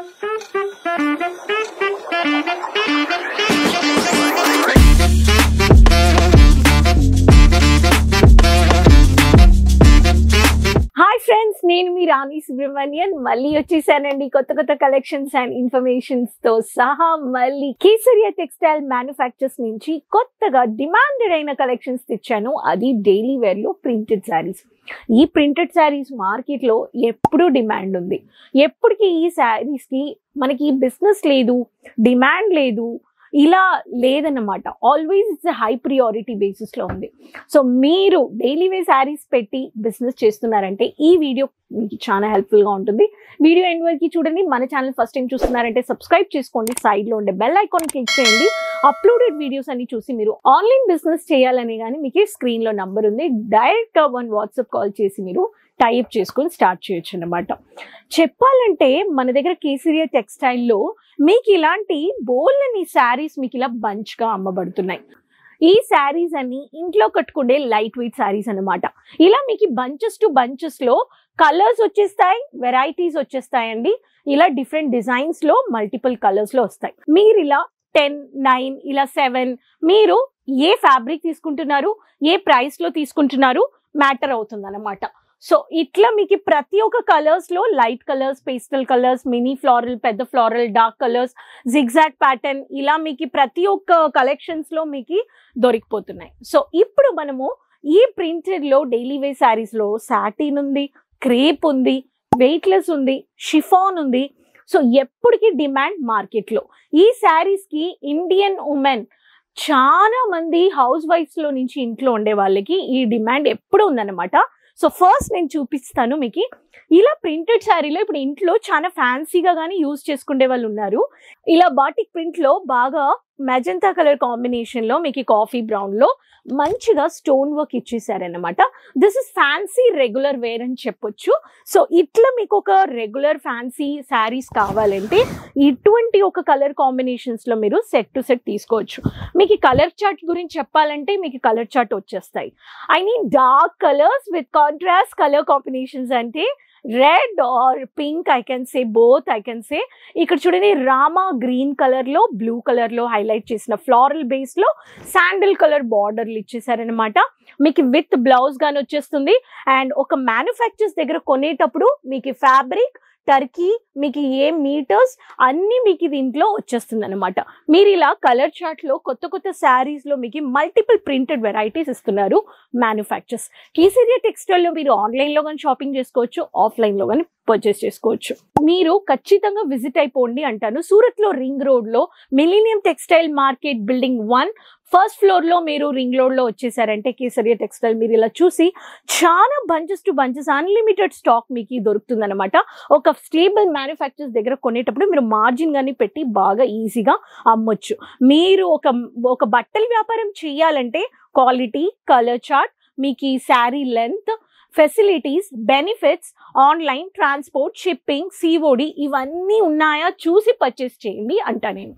Hi friends, నేను మీ రాణి సుబ్రహ్మణ్యన్ మళ్ళీ వచ్చేసానండి కొత్త కలెక్షన్స్ అండ్ ఇన్ఫర్మేషన్స్ తో సహా. మళ్ళీ కేసరియా టెక్స్టైల్ మ్యానుఫ్యాక్చర్స్ నుంచి కొత్తగా డిమాండెడ్ అయిన కలెక్షన్స్ తెచ్చాను. అది డైలీ వేర్ లో ప్రింటెడ్ శారీస్. ఈ ప్రింటెడ్ శారీస్ మార్కెట్ లో ఎప్పుడూ డిమాండ్ ఉంది. ఎప్పటికీ ఈ శారీస్ కి మనకి బిజినెస్ లేదు, డిమాండ్ లేదు, ఇలా లేదన్నమాట. Always it's high priority basis లో ఉంది. సో మీరు డైలీ వే శారీస్ పెట్టి బిజినెస్ చేస్తున్నారంటే ఈ వీడియో మీకు చాలా హెల్ప్ఫుల్ గా ఉంటుంది. వీడియో ఎండ్ వరకు చూడండి. మన ఛానల్ ఫస్ట్ టైం చూస్తున్నారంటే సబ్స్క్రైబ్ చేసుకోండి. సైడ్ లో ఉండే బెల్ ఐకాన్ క్లిక్ చేయండి. అప్లోడెడ్ వీడియోస్ అన్ని చూసి మీరు ఆన్లైన్ బిజినెస్ చేయాలని కానీ మీకు స్క్రీన్ లో నంబర్ ఉంది, డైరెక్ట్ గా వాట్సాప్ కాల్ చేసి మీరు టైప్ చేసుకొని స్టార్ట్ చేయొచ్చు అన్నమాట. చెప్పాలంటే మన దగ్గర కేసరియా టెక్స్టైల్లో మీకు ఇలాంటి బోల్ని శారీస్ మీకు ఇలా బంచ్ గా అమ్మబడుతున్నాయి. ఈ శారీస్ అన్ని ఇంట్లో కట్టుకునే లైట్ వెయిట్ శారీస్ అన్నమాట. ఇలా మీకు బంచెస్ టు బంచెస్ లో కలర్స్ వచ్చేస్తాయి, వెరైటీస్ వచ్చేస్తాయండి. ఇలా డిఫరెంట్ డిజైన్స్ లో మల్టిపుల్ కలర్స్ లో వస్తాయి. మీరు ఇలా 10, 9, ఇలా 7 మీరు ఏ ఫ్యాబ్రిక్ తీసుకుంటున్నారు, ఏ ప్రైస్ లో తీసుకుంటున్నారు మ్యాటర్ అవుతుంది అన్నమాట. సో ఇట్లా మీకు ప్రతి ఒక్క కలర్స్ లో light colours, pastel colours, mini floral, పెద్ద floral, dark colours, zigzag pattern ఇలా మీకు ప్రతి ఒక్క కలెక్షన్స్ లో మీకు దొరికిపోతున్నాయి. సో ఇప్పుడు మనము ఈ ప్రింటెడ్ లో డైలీ వేర్ శారీస్ లో సాటిన్ ఉంది, క్రేప్ ఉంది, వెయిట్లెస్ ఉంది, షిఫాన్ ఉంది. సో ఎప్పటికీ డిమాండ్ మార్కెట్ లో. ఈ శారీస్ కి ఇండియన్ ఉమెన్ చాలా మంది హౌస్ వైఫ్స్ లో నుంచి ఇంట్లో ఉండే వాళ్ళకి ఈ డిమాండ్ ఎప్పుడు ఉందన్నమాట. సో ఫస్ట్ నేను చూపిస్తాను మీకు. ఇలా ప్రింటెడ్ శారీలో ఇప్పుడు ఇంట్లో చాలా ఫ్యాన్సీగా కానీ యూజ్ చేసుకునే వాళ్ళు ఉన్నారు. ఇలా బాటిక్ ప్రింట్ లో బాగా మెజంతా కలర్ కాంబినేషన్ లో మీకు కాఫీ బ్రౌన్ లో మంచిగా స్టోన్ వర్క్ ఇచ్చేసారనమాట. This is fancy regular wear అని చెప్పొచ్చు. సో ఇట్లా మీకు ఒక రెగ్యులర్ ఫ్యాన్సీ శారీస్ కావాలంటే ఇటువంటి ఒక కలర్ కాంబినేషన్స్ లో మీరు సెట్ టు సెట్ తీసుకోవచ్చు. మీకు కలర్ చార్ట్ గురించి చెప్పాలంటే మీకు కలర్ చార్ట్ వచ్చేస్తాయి. I mean dark colours with contrast colour combinations అంటే red or pink, I can say both. I can say ఇక్కడ చూడండి, రామా గ్రీన్ కలర్ లో బ్లూ కలర్ లో హైలైట్ చేసిన ఫ్లోరల్ బేస్ లో శాండిల్ కలర్ బార్డర్లు ఇచ్చేసారనమాట. మీకు విత్ బ్లౌజ్ గాని వచ్చేస్తుంది. అండ్ ఒక మ్యానుఫ్యాక్చర్స్ దగ్గర కొనేటప్పుడు మీకు ఫ్యాబ్రిక్, టర్కీ, మీకు ఏ మీటర్స్ అన్ని మీకు దీంట్లో వచ్చేస్తుంది అనమాట. మీరు ఇలా కలర్ చార్ట్ లో కొత్త శారీస్ లో మీకు మల్టిపుల్ ప్రింటెడ్ వెరైటీస్ ఇస్తున్నారు మ్యానుఫ్యాక్చర్స్. కేసరియా టెక్స్టైల్ లో మీరు ఆన్లైన్ లో కానీ షాపింగ్ చేసుకోవచ్చు, ఆఫ్లైన్ లో కానీ పర్చేస్ చేసుకోవచ్చు. మీరు ఖచ్చితంగా విజిట్ అయిపోండి అంటాను. సూరత్ లో రింగ్ రోడ్ లో millennium textile market building 1 first floor లో మీరు రింగ్ రోడ్ లో వచ్చేసారంటే కేసరియా టెక్స్టైల్ మీరు ఇలా చూసి చాలా bunches to bunches unlimited stock మీకు దొరుకుతుంది అనమాట. ఒక స్టేబుల్ మ్యానుఫ్యాక్చర్స్ దగ్గర కొనేటప్పుడు మీరు మార్జిన్ కానీ పెట్టి బాగా ఈజీగా అమ్మొచ్చు. మీరు ఒక బట్టల వ్యాపారం చేయాలంటే క్వాలిటీ, కలర్ చార్ట్, మీకు ఈ saree length, facilities, benefits, online transport, shipping, COD ఇవన్నీ ఉన్నాయా చూసి పర్చేస్ చేయండి అంటా నేను.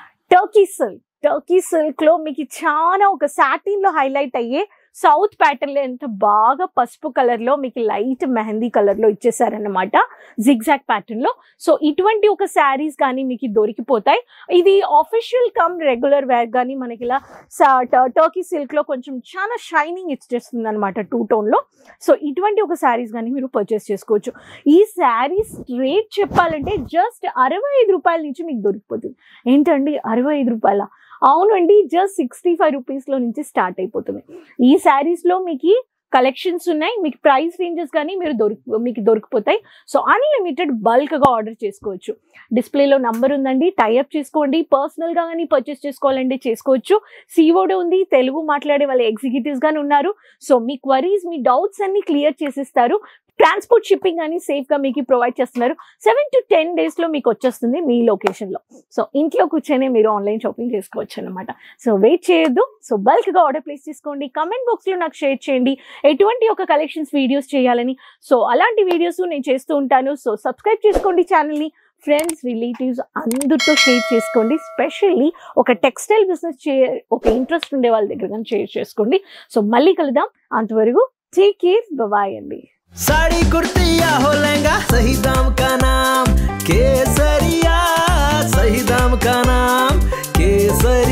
టర్కీ సిల్క్ లో మీకు చాలా ఒక సాటిన్ లో హైలైట్ అయ్యే సౌత్ ప్యాటర్న్ లో ఎంత బాగా పసుపు కలర్ లో మీకు లైట్ మెహందీ కలర్ లో ఇచ్చేసారనమాట, జిగ్జాగ్ ప్యాటర్న్ లో. సో ఇటువంటి ఒక శారీస్ కానీ మీకు దొరికిపోతాయి. ఇది ఆఫీషియల్ కమ్ రెగ్యులర్ వేర్ కానీ మనకి ఇలా టర్కీ సిల్క్ లో కొంచెం చాలా షైనింగ్ ఇచ్చేస్తుంది అనమాట 2 టోన్ లో. సో ఇటువంటి ఒక శారీస్ కానీ మీరు పర్చేస్ చేసుకోవచ్చు. ఈ శారీస్ రేట్ చెప్పాలంటే జస్ట్ 65 రూపాయల నుంచి మీకు దొరికిపోతుంది. ఏంటండి 65 రూపాయల? అవునండి, జస్ట్ 65 రూపీస్ లో నుంచి స్టార్ట్ అయిపోతుంది. ఈ శారీస్ లో మీకు కలెక్షన్స్ ఉన్నాయి, మీకు ప్రైస్ రేంజెస్ కానీ మీకు దొరికిపోతాయి. సో అన్లిమిటెడ్ బల్క్ గా ఆర్డర్ చేసుకోవచ్చు. డిస్ప్లేలో నంబర్ ఉందండి, టైఅప్ చేసుకోండి. పర్సనల్ గా కానీ పర్చేస్ చేసుకోవాలంటే చేసుకోవచ్చు. సిఓడి ఉంది, తెలుగు మాట్లాడే వాళ్ళ ఎగ్జిక్యూటివ్స్ గానీ ఉన్నారు. సో మీ క్వరీస్, మీ డౌట్స్ అన్ని క్లియర్ చేసిస్తారు. ట్రాన్స్పోర్ట్, షిప్పింగ్ అని సేఫ్ గా మీకు ప్రొవైడ్ చేస్తున్నారు. 7 to 10 days లో మీకు వచ్చేస్తుంది మీ లొకేషన్ లో. సో ఇంట్లో కూర్చొని మీరు ఆన్లైన్ షాపింగ్ చేసుకోవచ్చు అనమాట. సో వెయిట్ చేయొద్దు. సో బల్క్ గా ఆర్డర్ ప్లేస్ చేసుకోండి. కమెంట్ బాక్స్ లో నాకు షేర్ చేయండి ఎటువంటి ఒక కలెక్షన్స్ వీడియోస్ చేయాలని. సో అలాంటి వీడియోస్ నేను చేస్తూ ఉంటాను. సో సబ్స్క్రైబ్ చేసుకోండి ఛానల్ ని. ఫ్రెండ్స్, రిలేటివ్స్ అందరితో షేర్ చేసుకోండి. స్పెషల్లీ ఒక టెక్స్టైల్ బిజినెస్ ఒక ఇంట్రెస్ట్ ఉండే వాళ్ళ దగ్గర కానీ షేర్ చేసుకోండి. సో మళ్ళీ కలుద్దాం. అంతవరకు టేక్ కేర్, బాయ్ అండి. साड़ी कुर्ती या हो लहंगा, सही दाम का नाम केसरिया। का नाम केसरिया